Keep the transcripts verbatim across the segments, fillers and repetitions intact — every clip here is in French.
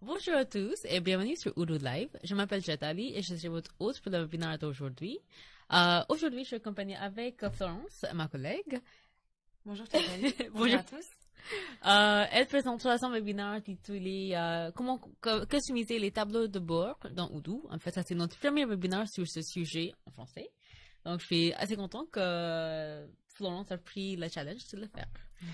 Bonjour à tous et bienvenue sur Odoo Live. Je m'appelle Jatali et je suis votre hôte pour le webinaire d'aujourd'hui. Euh, aujourd'hui, je suis accompagnée avec Florence, ma collègue. Bonjour Jatali. Bonjour. Bonjour à tous. Euh, elle présentera son webinaire intitulé euh, Comment customiser les tableaux de bord dans Odoo. En fait, ça c'est notre premier webinaire sur ce sujet en français. Donc, je suis assez contente que Florence a pris le challenge de le faire.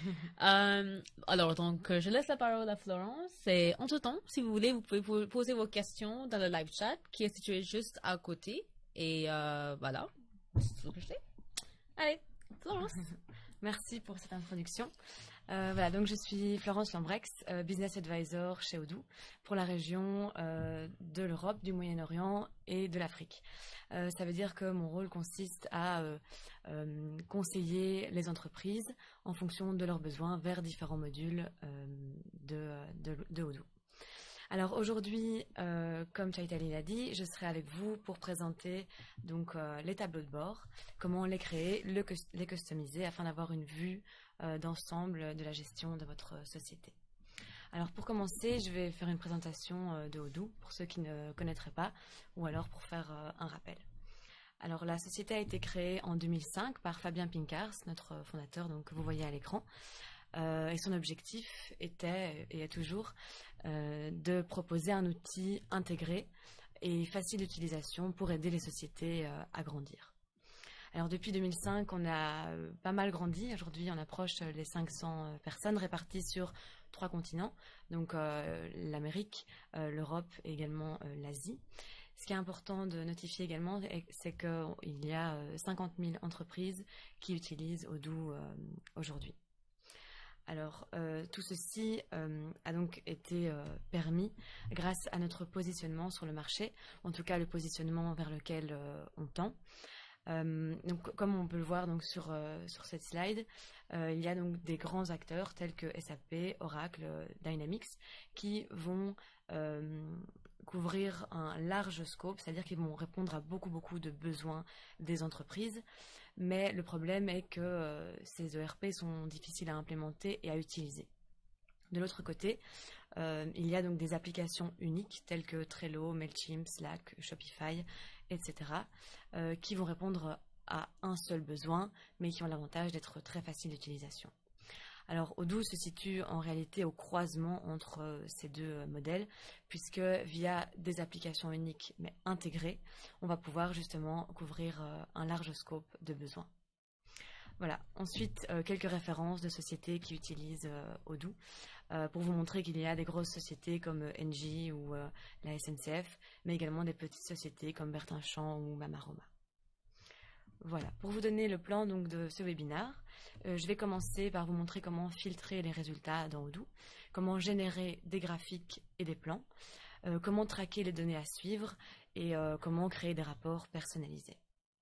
euh, alors, donc, je laisse la parole à Florence. Et entre-temps, si vous voulez, vous pouvez poser vos questions dans le live chat qui est situé juste à côté. Et euh, voilà, c'est tout ce que je fais. Allez, Florence. Merci pour cette introduction. Euh, voilà, donc je suis Florence Lambrex, euh, Business Advisor chez Odoo pour la région euh, de l'Europe, du Moyen-Orient et de l'Afrique. Euh, ça veut dire que mon rôle consiste à euh, euh, conseiller les entreprises en fonction de leurs besoins vers différents modules euh, de, de, de Odoo. Alors aujourd'hui, euh, comme Chaitali l'a dit, je serai avec vous pour présenter donc euh, les tableaux de bord, comment les créer, le, les customiser afin d'avoir une vue euh, d'ensemble de la gestion de votre société. Alors pour commencer, je vais faire une présentation euh, de Odoo pour ceux qui ne connaîtraient pas ou alors pour faire euh, un rappel. Alors la société a été créée en deux mille cinq par Fabien Pincars, notre fondateur, donc que vous voyez à l'écran. Euh, et son objectif était, et est toujours, euh, de proposer un outil intégré et facile d'utilisation pour aider les sociétés euh, à grandir. Alors depuis deux mille cinq, on a euh, pas mal grandi. Aujourd'hui, on approche les cinq cents personnes réparties sur trois continents, donc euh, l'Amérique, euh, l'Europe et également euh, l'Asie. Ce qui est important de notifier également, c'est qu'il y a euh, cinquante mille entreprises qui utilisent Odoo euh, aujourd'hui. Alors, euh, tout ceci euh, a donc été euh, permis grâce à notre positionnement sur le marché, en tout cas le positionnement vers lequel euh, on tend. Euh, donc, comme on peut le voir donc, sur, euh, sur cette slide, euh, il y a donc des grands acteurs tels que S A P, Oracle, Dynamics, qui vont euh, couvrir un large scope, c'est-à-dire qu'ils vont répondre à beaucoup, beaucoup de besoins des entreprises. Mais le problème est que euh, ces E R P sont difficiles à implémenter et à utiliser. De l'autre côté, euh, il y a donc des applications uniques telles que Trello, Mailchimp, Slack, Shopify, et cetera, euh, qui vont répondre à un seul besoin, mais qui ont l'avantage d'être très faciles d'utilisation. Alors, Odoo se situe en réalité au croisement entre euh, ces deux euh, modèles, puisque via des applications uniques mais intégrées, on va pouvoir justement couvrir euh, un large scope de besoins. Voilà. Ensuite, euh, quelques références de sociétés qui utilisent euh, Odoo, euh, pour vous montrer qu'il y a des grosses sociétés comme euh, Engie ou euh, la S N C F, mais également des petites sociétés comme Bertin-Champ ou Mamaroma. Voilà, pour vous donner le plan donc, de ce webinaire, euh, je vais commencer par vous montrer comment filtrer les résultats dans Odoo, comment générer des graphiques et des plans, euh, comment traquer les données à suivre et euh, comment créer des rapports personnalisés.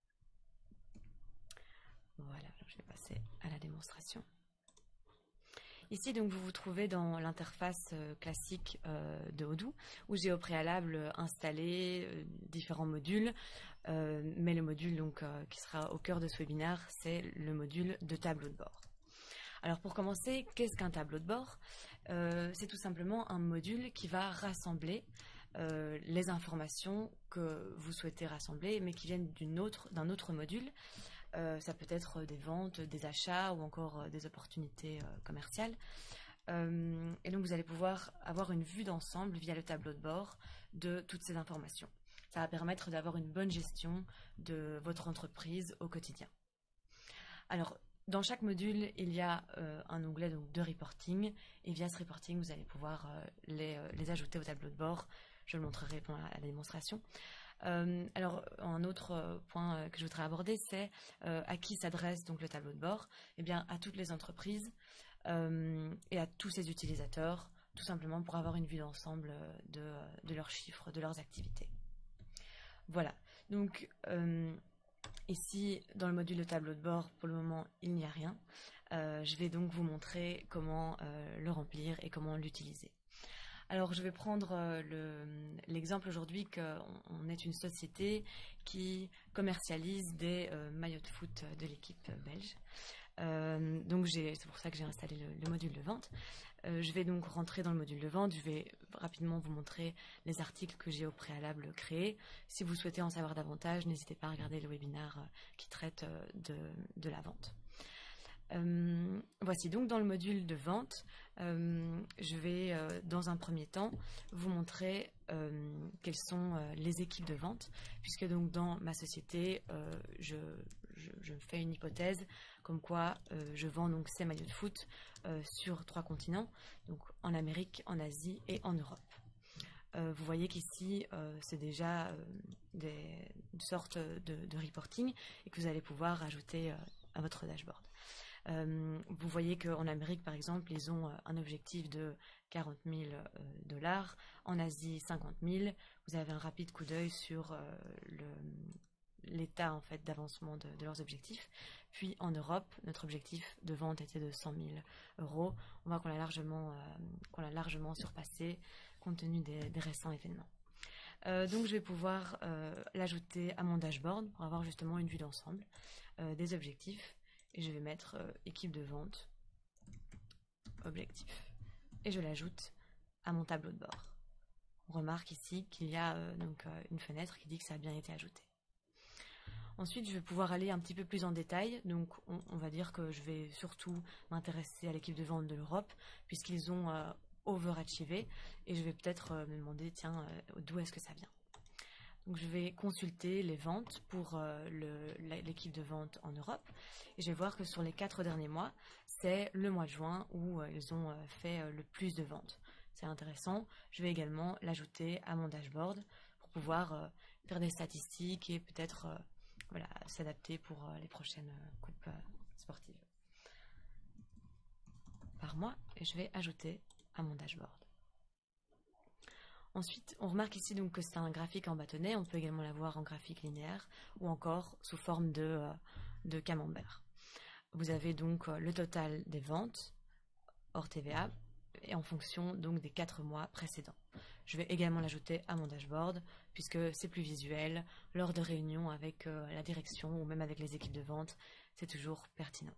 Voilà, je vais passer à la démonstration. Ici, donc, vous vous trouvez dans l'interface euh, classique euh, de Odoo, où j'ai au préalable installé euh, différents modules, euh, mais le module donc, euh, qui sera au cœur de ce webinaire, c'est le module de tableau de bord. Alors, pour commencer, qu'est-ce qu'un tableau de bord? euh, C'est tout simplement un module qui va rassembler euh, les informations que vous souhaitez rassembler, mais qui viennent d'une autre, d'un autre module. Euh, ça peut être des ventes, des achats ou encore euh, des opportunités euh, commerciales. Euh, et donc, vous allez pouvoir avoir une vue d'ensemble via le tableau de bord de toutes ces informations. Ça va permettre d'avoir une bonne gestion de votre entreprise au quotidien. Alors, dans chaque module, il y a euh, un onglet donc, de reporting. Et via ce reporting, vous allez pouvoir euh, les, euh, les ajouter au tableau de bord. Je le montrerai pendant la, la démonstration. Euh, alors, un autre point euh, que je voudrais aborder, c'est euh, à qui s'adresse donc le tableau de bord? Eh bien, à toutes les entreprises euh, et à tous ces utilisateurs, tout simplement pour avoir une vue d'ensemble de, de leurs chiffres, de leurs activités. Voilà. Donc, euh, ici, dans le module de tableau de bord, pour le moment, il n'y a rien. Euh, je vais donc vous montrer comment euh, le remplir et comment l'utiliser. Alors, je vais prendre euh, l'exemple aujourd'hui qu'on est une société qui commercialise des euh, maillots de foot de l'équipe belge. Euh, donc c'est pour ça que j'ai installé le, le module de vente. Euh, je vais donc rentrer dans le module de vente. Je vais rapidement vous montrer les articles que j'ai au préalable créés. Si vous souhaitez en savoir davantage, n'hésitez pas à regarder le webinaire euh, qui traite euh, de, de la vente. Euh, voici donc dans le module de vente, euh, je vais euh, dans un premier temps vous montrer euh, quelles sont euh, les équipes de vente, puisque donc dans ma société euh, je, je, je fais une hypothèse comme quoi euh, je vends donc ces maillots de foot euh, sur trois continents, donc en Amérique, en Asie et en Europe. Euh, vous voyez qu'ici euh, c'est déjà euh, des, une sorte de, de reporting et que vous allez pouvoir ajouter euh, à votre dashboard. Euh, vous voyez qu'en Amérique, par exemple, ils ont un objectif de quarante mille dollars. En Asie, cinquante mille. Vous avez un rapide coup d'œil sur euh, l'état en fait, d'avancement de, de leurs objectifs. Puis en Europe, notre objectif de vente était de cent mille euros. On voit qu'on l'a largement, euh, qu'on l'a largement surpassé compte tenu des, des récents événements. Euh, donc je vais pouvoir euh, l'ajouter à mon dashboard pour avoir justement une vue d'ensemble euh, des objectifs. Et je vais mettre euh, équipe de vente, objectif. Et je l'ajoute à mon tableau de bord. On remarque ici qu'il y a euh, donc euh, une fenêtre qui dit que ça a bien été ajouté. Ensuite, je vais pouvoir aller un petit peu plus en détail. Donc, on, on va dire que je vais surtout m'intéresser à l'équipe de vente de l'Europe, puisqu'ils ont euh, overachievé. Et je vais peut-être euh, me demander, tiens, euh, d'où est-ce que ça vient ? Donc, je vais consulter les ventes pour euh, l'équipe de vente en Europe. Et je vais voir que sur les quatre derniers mois, c'est le mois de juin où euh, ils ont euh, fait euh, le plus de ventes. C'est intéressant. Je vais également l'ajouter à mon dashboard pour pouvoir euh, faire des statistiques et peut-être euh, voilà, s'adapter pour euh, les prochaines euh, coupes euh, sportives. Par mois, et je vais ajouter à mon dashboard. Ensuite, on remarque ici donc que c'est un graphique en bâtonnet. On peut également l'avoir en graphique linéaire ou encore sous forme de, euh, de camembert. Vous avez donc euh, le total des ventes hors T V A et en fonction donc des quatre mois précédents. Je vais également l'ajouter à mon dashboard puisque c'est plus visuel. Lors de réunions avec euh, la direction ou même avec les équipes de vente, c'est toujours pertinent.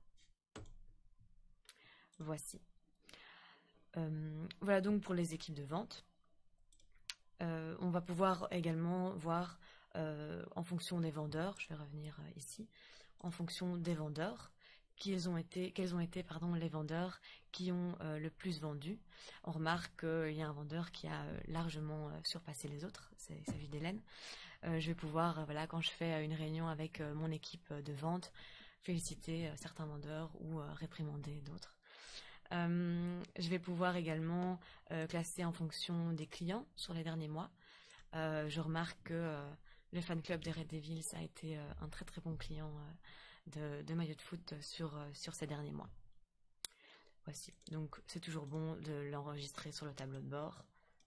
Voici. Euh, voilà donc pour les équipes de vente. Euh, on va pouvoir également voir euh, en fonction des vendeurs, je vais revenir euh, ici, en fonction des vendeurs, quels ont été, quels ont été pardon, les vendeurs qui ont euh, le plus vendu. On remarque qu'il y a un vendeur qui a euh, largement euh, surpassé les autres, c'est, il s'agit d'Hélène. Euh, je vais pouvoir, euh, voilà, quand je fais une réunion avec euh, mon équipe de vente, féliciter euh, certains vendeurs ou euh, réprimander d'autres. Euh, je vais pouvoir également euh, classer en fonction des clients sur les derniers mois. Euh, je remarque que euh, le fan club des Red Devils a été euh, un très très bon client euh, de, de maillot de foot sur, euh, sur ces derniers mois. Voici, donc c'est toujours bon de l'enregistrer sur le tableau de bord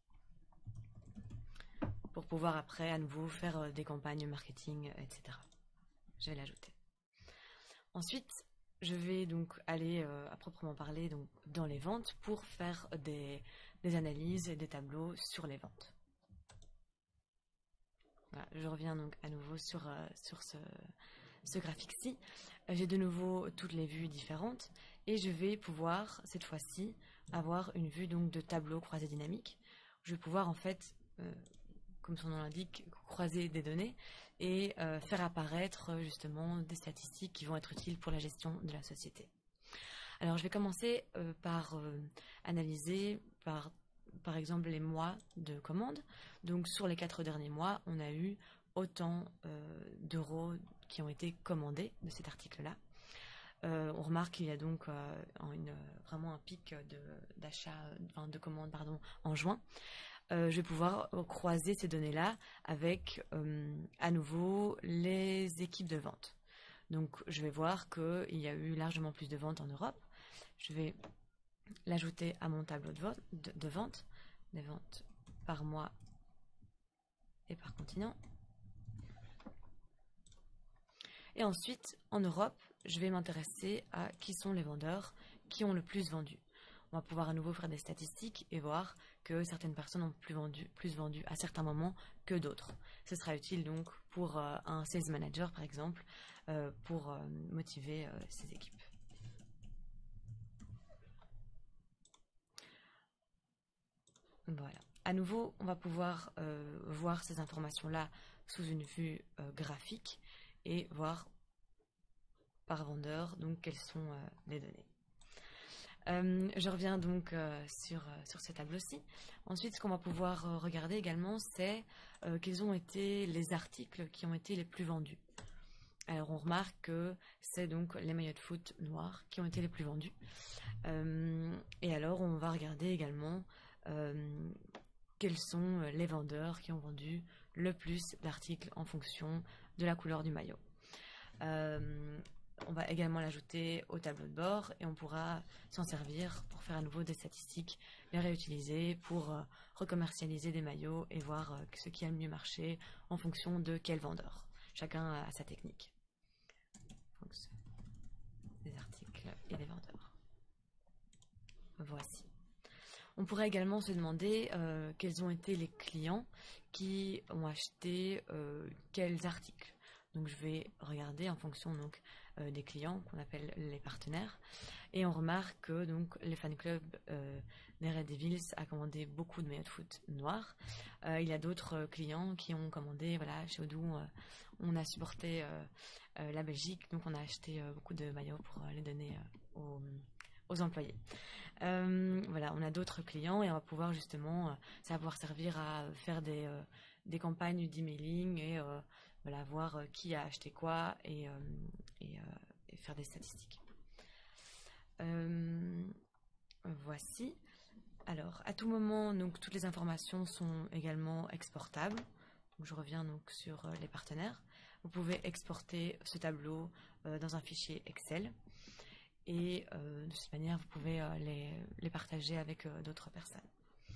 pour pouvoir après à nouveau faire euh, des campagnes marketing, et cetera. Je vais l'ajouter. Ensuite, je vais donc aller euh, à proprement parler donc, dans les ventes pour faire des, des analyses et des tableaux sur les ventes. Voilà, je reviens donc à nouveau sur, euh, sur ce, ce graphique-ci. J'ai de nouveau toutes les vues différentes et je vais pouvoir cette fois-ci avoir une vue donc de tableau croisé dynamique. Je vais pouvoir en fait, euh, comme son nom l'indique, croiser des données et euh, faire apparaître justement des statistiques qui vont être utiles pour la gestion de la société. Alors je vais commencer euh, par euh, analyser par, par exemple les mois de commande. Donc sur les quatre derniers mois, on a eu autant euh, d'euros qui ont été commandés de cet article-là. Euh, on remarque qu'il y a donc euh, une, vraiment un pic d'achat, enfin de commandes pardon, en juin. Euh, je vais pouvoir croiser ces données-là avec, euh, à nouveau, les équipes de vente. Donc, je vais voir qu'il y a eu largement plus de ventes en Europe. Je vais l'ajouter à mon tableau de, vote, de, de vente, des ventes par mois et par continent. Et ensuite, en Europe, je vais m'intéresser à qui sont les vendeurs qui ont le plus vendu. On va pouvoir à nouveau faire des statistiques et voir que certaines personnes ont plus vendu, plus vendu à certains moments que d'autres. Ce sera utile donc pour euh, un sales manager par exemple, euh, pour euh, motiver euh, ses équipes. Voilà. À nouveau, on va pouvoir euh, voir ces informations-là sous une vue euh, graphique et voir par vendeur donc quelles sont euh, les données. Euh, je reviens donc euh, sur, euh, sur ce tableau-ci. Ensuite, ce qu'on va pouvoir euh, regarder également, c'est euh, quels ont été les articles qui ont été les plus vendus. Alors, on remarque que c'est donc les maillots de foot noirs qui ont été les plus vendus. Euh, et alors, on va regarder également euh, quels sont les vendeurs qui ont vendu le plus d'articles en fonction de la couleur du maillot. Euh, On va également l'ajouter au tableau de bord et on pourra s'en servir pour faire à nouveau des statistiques, les réutiliser pour euh, recommercialiser des maillots et voir euh, ce qui a le mieux marché en fonction de quel vendeur. Chacun a sa technique. Donc, des articles et des vendeurs. Voici. On pourrait également se demander euh, quels ont été les clients qui ont acheté euh, quels articles. Donc je vais regarder en fonction donc euh, des clients qu'on appelle les partenaires et on remarque que donc les fan clubs euh, des Red Devils a commandé beaucoup de maillots de foot noirs. Euh, il y a d'autres euh, clients qui ont commandé, voilà, chez Odoo, euh, on a supporté euh, euh, la Belgique, donc on a acheté euh, beaucoup de maillots pour euh, les donner euh, aux, aux employés. Euh, voilà, on a d'autres clients et on va pouvoir justement, euh, ça va pouvoir servir à faire des, euh, des campagnes d'emailing et euh, voilà, voir euh, qui a acheté quoi et, euh, et, euh, et faire des statistiques. Euh, voici. Alors, à tout moment, donc, toutes les informations sont également exportables. Donc, je reviens donc sur euh, les partenaires. Vous pouvez exporter ce tableau euh, dans un fichier Excel. Et euh, de cette manière, vous pouvez euh, les, les partager avec euh, d'autres personnes.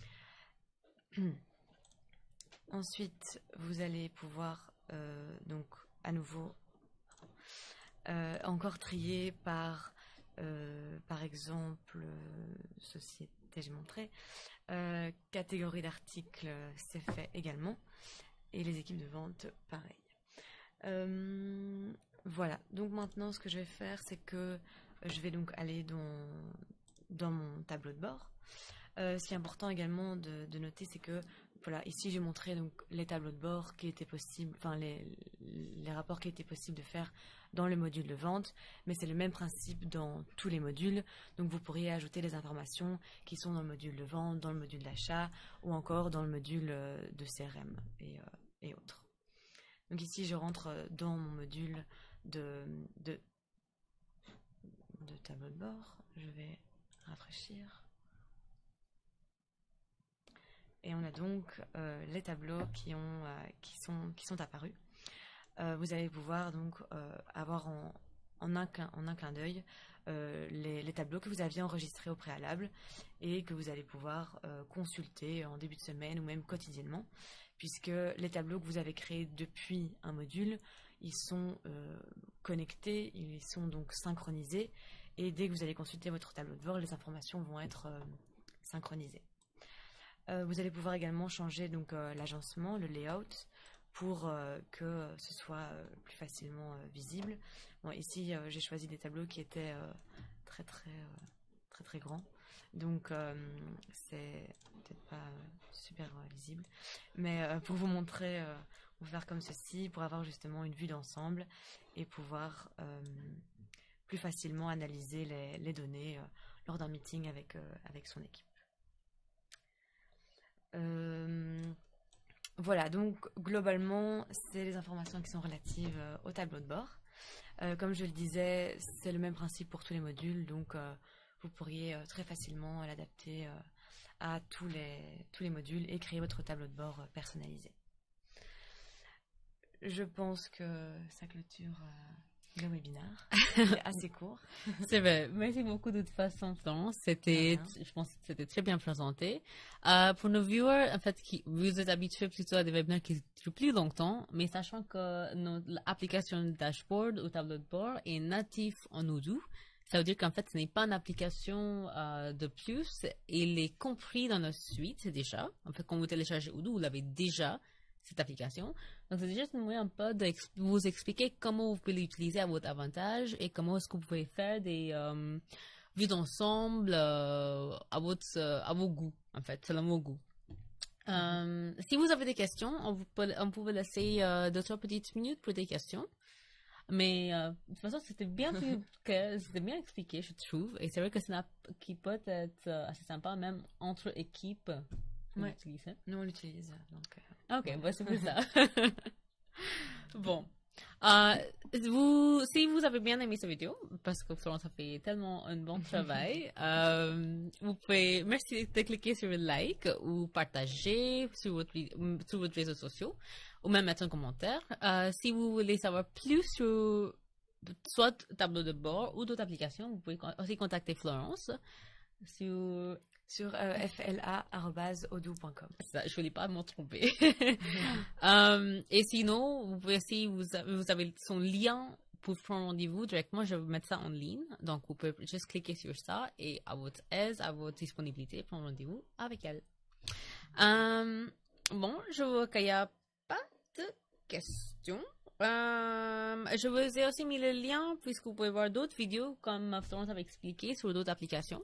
Ensuite, vous allez pouvoir euh, donc à nouveau euh, encore trier par euh, par exemple euh, société, j'ai montré, euh, catégorie d'articles, c'est fait également, et les équipes de vente, pareil. Euh, voilà, donc maintenant ce que je vais faire, c'est que je vais donc aller dans, dans mon tableau de bord. Euh, ce qui est important également de, de noter, c'est que voilà, ici j'ai montré donc les tableaux de bord qui étaient possibles, enfin les, les rapports qui étaient possibles de faire dans le module de vente, mais c'est le même principe dans tous les modules. Donc vous pourriez ajouter les informations qui sont dans le module de vente, dans le module d'achat ou encore dans le module de C R M et, euh, et autres. Donc ici je rentre dans mon module de, de, de tableau de bord. Je vais rafraîchir. Et on a donc euh, les tableaux qui, ont, euh, qui, sont, qui sont apparus. Euh, vous allez pouvoir donc euh, avoir en, en, un, en un clin d'œil euh, les, les tableaux que vous aviez enregistrés au préalable et que vous allez pouvoir euh, consulter en début de semaine ou même quotidiennement, puisque les tableaux que vous avez créés depuis un module, ils sont euh, connectés, ils sont donc synchronisés et dès que vous allez consulter votre tableau de bord, les informations vont être euh, synchronisées. Euh, vous allez pouvoir également changer donc euh, l'agencement, le layout, pour euh, que ce soit euh, plus facilement euh, visible. Bon, ici, euh, j'ai choisi des tableaux qui étaient euh, très très euh, très très grands, donc euh, c'est peut-être pas euh, super euh, lisible. Mais euh, pour vous montrer, euh, on va faire comme ceci pour avoir justement une vue d'ensemble et pouvoir euh, plus facilement analyser les, les données euh, lors d'un meeting avec euh, avec son équipe. Euh, voilà, donc globalement, c'est les informations qui sont relatives euh, au tableau de bord. Euh, comme je le disais, c'est le même principe pour tous les modules, donc euh, vous pourriez euh, très facilement l'adapter euh, à tous les, tous les modules et créer votre tableau de bord euh, personnalisé. Je pense que ça clôture euh, le webinaire. C'est assez court. C'est vrai. Merci beaucoup de toute façon, Florence. C'était, je pense que c'était très bien présenté. Euh, pour nos viewers, en fait, qui, vous êtes habitués plutôt à des webinaires qui durent plus longtemps, mais sachant que notre application dashboard ou tableau de bord est natif en Odoo, ça veut dire qu'en fait, ce n'est pas une application euh, de plus. Il est compris dans notre suite déjà. En fait, quand vous téléchargez Odoo, vous l'avez déjà, cette application. Donc, c'est juste un moyen un peu de vous expliquer comment vous pouvez l'utiliser à votre avantage et comment est-ce que vous pouvez faire des euh, vues d'ensemble euh, à, votre, euh, à vos goûts, en fait, selon vos goûts. Euh, si vous avez des questions, on, vous peut, on peut vous laisser euh, deux, trois petites minutes pour des questions. Mais euh, de toute façon, c'était bien, plus que, c'était bien expliqué, je trouve. Et c'est vrai que c'est une app qui peut être euh, assez sympa, même entre équipes. Ouais. L'utiliser. Nous, on l'utilise. Donc, euh... Ok, ouais. Bah, c'est plus ça. Bon. Euh, vous, si vous avez bien aimé cette vidéo, parce que Florence a fait tellement un bon travail, euh, vous pouvez, merci de cliquer sur le like ou partager sur votre, sur votre réseaux sociaux ou même mettre un commentaire. Euh, si vous voulez savoir plus sur soit tableau de bord ou d'autres applications, vous pouvez aussi contacter Florence sur sur euh, f l a arobase odoo point com. Ça, je ne voulais pas m'en tromper. um, et sinon, vous pouvez aussi, vous avez, vous avez son lien pour prendre rendez-vous directement. Je vais vous mettre ça en ligne. Donc, vous pouvez juste cliquer sur ça et à votre aise, à votre disponibilité, prendre rendez-vous avec elle. Um, bon, je vois qu'il n'y a pas de questions. Um, je vous ai aussi mis le lien puisque vous pouvez voir d'autres vidéos comme Florence avait expliqué sur d'autres applications.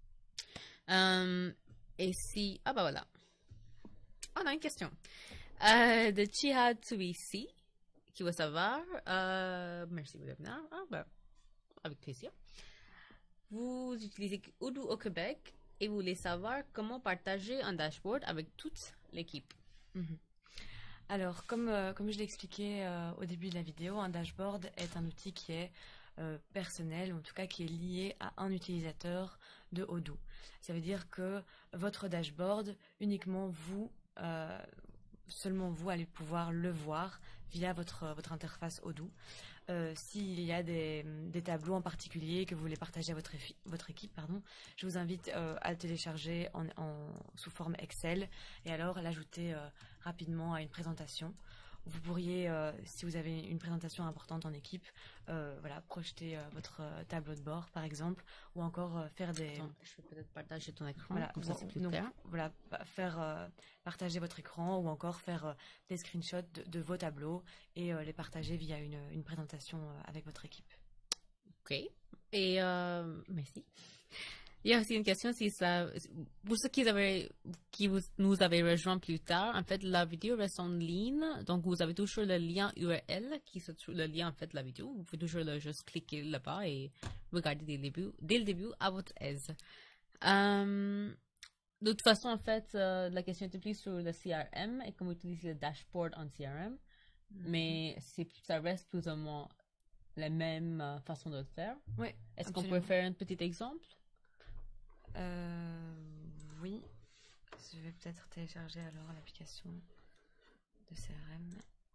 Um, et si... Ah bah voilà. On a une question. Euh, de Chihad Tuisi, qui veut savoir... Euh, merci, vous êtes là. Ah bah, avec plaisir. Vous utilisez Odoo au Québec et vous voulez savoir comment partager un dashboard avec toute l'équipe. Mm-hmm. Alors, comme, euh, comme je l'ai expliqué euh, au début de la vidéo, un dashboard est un outil qui est euh, personnel, ou en tout cas qui est lié à un utilisateur de Odoo. Ça veut dire que votre dashboard, uniquement vous, euh, seulement vous allez pouvoir le voir via votre, votre interface Odoo. Euh, S'il y a des, des tableaux en particulier que vous voulez partager à votre, votre équipe, pardon, je vous invite euh, à le télécharger en, en, sous forme Excel et alors l'ajouter euh, rapidement à une présentation. Vous pourriez, euh, si vous avez une présentation importante en équipe, euh, voilà, projeter euh, votre euh, tableau de bord, par exemple, ou encore euh, faire des... Attends, je vais peut-être partager ton écran, voilà, comme ça c'est plus donc, clair. voilà, faire euh, partager votre écran ou encore faire euh, des screenshots de, de vos tableaux et euh, les partager via une, une présentation euh, avec votre équipe. Ok. Et euh, merci. Il y a aussi une question, si ça, pour ceux qui, avaient, qui vous, nous avaient rejoint plus tard, en fait, la vidéo reste en ligne, donc vous avez toujours le lien U R L, qui se trouve, le lien, en fait, de la vidéo. Vous pouvez toujours le, juste cliquer là-bas et regarder dès le début, dès le début à votre aise. Um, de toute façon, en fait, euh, la question était plus sur le C R M et comment utiliser le dashboard en C R M, mm-hmm. mais c'est, ça reste plus ou moins la même euh, façon de le faire. Oui. Est-ce qu'on peut faire un petit exemple? Euh, oui, je vais peut-être télécharger alors l'application de C R M.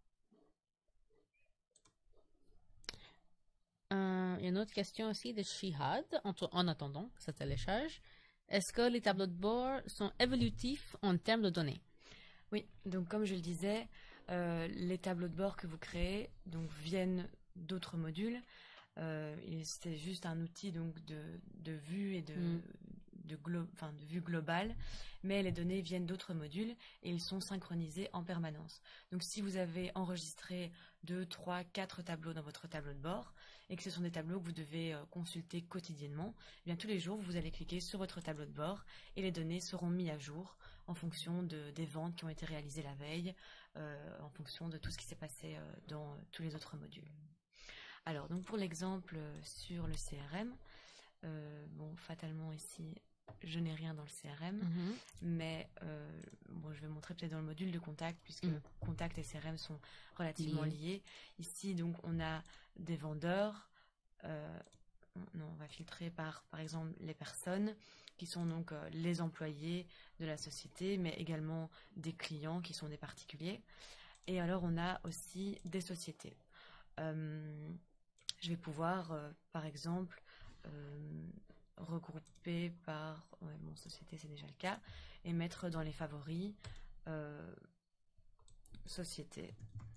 Euh, il y a une autre question aussi de Shihad, en, en attendant que ça télécharge. Est-ce que les tableaux de bord sont évolutifs en termes de données? Oui, donc comme je le disais, euh, les tableaux de bord que vous créez donc, viennent d'autres modules. Euh, c'est juste un outil donc, de, de vue et de... Mm. De, glo enfin, de vue globale, mais les données viennent d'autres modules et ils sont synchronisés en permanence. Donc si vous avez enregistré deux, trois, quatre tableaux dans votre tableau de bord et que ce sont des tableaux que vous devez euh, consulter quotidiennement, eh bien tous les jours vous allez cliquer sur votre tableau de bord et les données seront mises à jour en fonction de, des ventes qui ont été réalisées la veille, euh, en fonction de tout ce qui s'est passé euh, dans euh, tous les autres modules. Alors donc pour l'exemple sur le C R M, euh, bon fatalement ici je n'ai rien dans le C R M, mm-hmm. mais euh, bon, je vais montrer peut-être dans le module de contact, puisque mm. contact et C R M sont relativement liés. liés. Ici, donc, on a des vendeurs. Euh, non, on va filtrer par, par exemple, les personnes, qui sont donc euh, les employés de la société, mais également des clients, qui sont des particuliers. Et alors, on a aussi des sociétés. Euh, je vais pouvoir, euh, par exemple... Euh, regrouper par ouais, bon, société, c'est déjà le cas, et mettre dans les favoris euh, société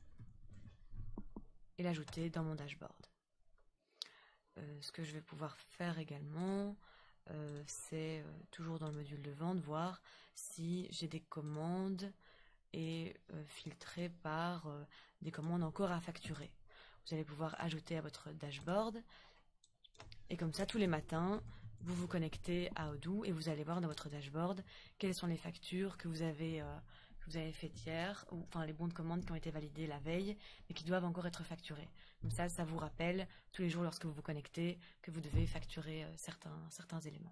et l'ajouter dans mon dashboard. Euh, ce que je vais pouvoir faire également, euh, c'est euh, toujours dans le module de vente, voir si j'ai des commandes et euh, filtrer par euh, des commandes encore à facturer. Vous allez pouvoir ajouter à votre dashboard et comme ça tous les matins vous vous connectez à Odoo et vous allez voir dans votre dashboard quelles sont les factures que vous avez, euh, que vous avez faites hier, ou enfin les bons de commande qui ont été validés la veille, mais qui doivent encore être facturés. Comme ça, ça vous rappelle tous les jours lorsque vous vous connectez que vous devez facturer euh, certains, certains éléments.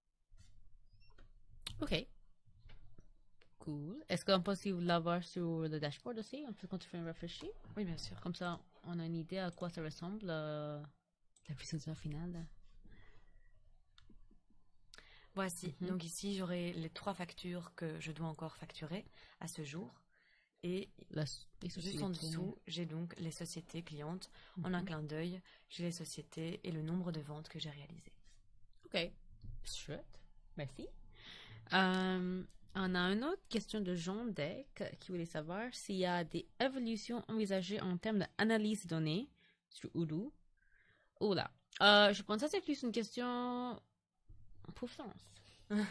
Ok. Cool. Est-ce qu'on peut aussi l'avoir sur le dashboard aussi, un peu quand tu fais un réfléchir? Oui, bien sûr. Comme ça, on a une idée à quoi ça ressemble, euh, la résultat finale. Voici. Mhm. Donc ici, j'aurai les trois factures que je dois encore facturer à ce jour. Et La, juste en dessous, j'ai donc les sociétés clientes. Mhm. En un clin d'œil, j'ai les sociétés et le nombre de ventes que j'ai réalisées. Ok. Chouette. Merci. Euh, on a une autre question de Jean Deck qui voulait savoir s'il y a des évolutions envisagées en termes d'analyse de données sur Odoo. Oh là. Euh, je pense que ça c'est plus une question pour Florence.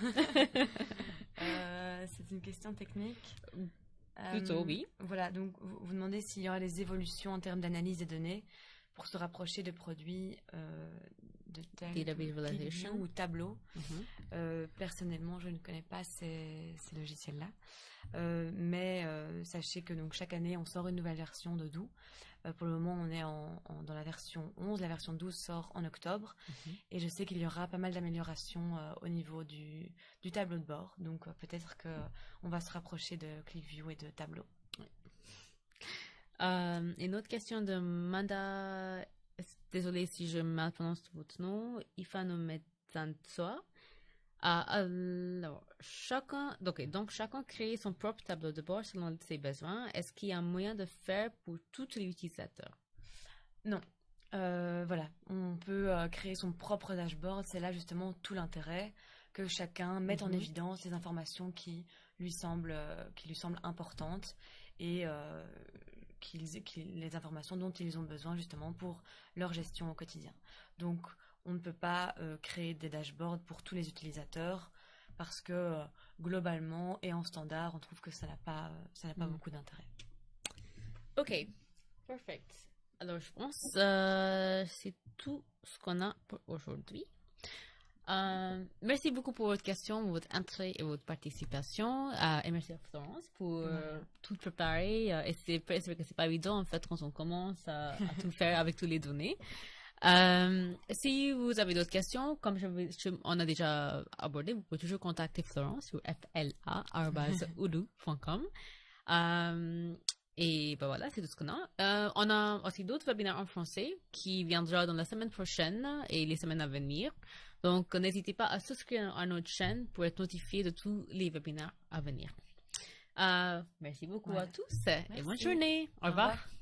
euh, c'est une question technique. Plutôt, euh, oui. Voilà, donc vous, vous demandez s'il y aura des évolutions en termes d'analyse des données pour se rapprocher de produits euh, de tels Data visualization ou Tableau. Mm-hmm. Euh, personnellement, je ne connais pas ces, ces logiciels-là, euh, mais euh, sachez que donc chaque année, on sort une nouvelle version d'Odoo. Euh, pour le moment, on est en, en, dans la version onze. La version douze sort en octobre. Mm-hmm. Et je sais qu'il y aura pas mal d'améliorations euh, au niveau du, du tableau de bord. Donc euh, peut-être qu'on va se rapprocher de ClickView et de Tableau. Oui. Euh, une autre question de Manda. Désolée si je mal prononce votre nom. Ifano Metzantsoa. Alors, chacun, okay, donc chacun crée son propre tableau de bord selon ses besoins. Est-ce qu'il y a un moyen de faire pour tous les utilisateurs? Non. Euh, voilà, on peut euh, créer son propre dashboard. C'est là justement tout l'intérêt, que chacun mette mm-hmm. en évidence les informations qui lui semblent, euh, qui lui semblent importantes et euh, qu'ils, qu'ils, les informations dont ils ont besoin justement pour leur gestion au quotidien. Donc, on ne peut pas euh, créer des dashboards pour tous les utilisateurs parce que euh, globalement et en standard, on trouve que ça n'a pas, euh, ça n'a pas mm. beaucoup d'intérêt. Ok, perfect. Alors, je pense que euh, c'est tout ce qu'on a pour aujourd'hui. Euh, merci beaucoup pour votre question, votre entrée et votre participation. Euh, et merci à Florence pour euh, tout préparer. Euh, et c'est, c'est vrai que c'est pas évident en fait quand on commence à, à tout faire avec toutes les données. Euh, si vous avez d'autres questions, comme je, je, on a déjà abordé, vous pouvez toujours contacter Florence sur f l a arobase odoo point com. Euh, et ben voilà, c'est tout ce qu'on a. Euh, on a aussi d'autres webinaires en français qui viendront dans la semaine prochaine et les semaines à venir. Donc, n'hésitez pas à souscrire à notre chaîne pour être notifié de tous les webinaires à venir. Euh, merci beaucoup ouais. à tous merci. Et bonne journée. Au, Au revoir. revoir.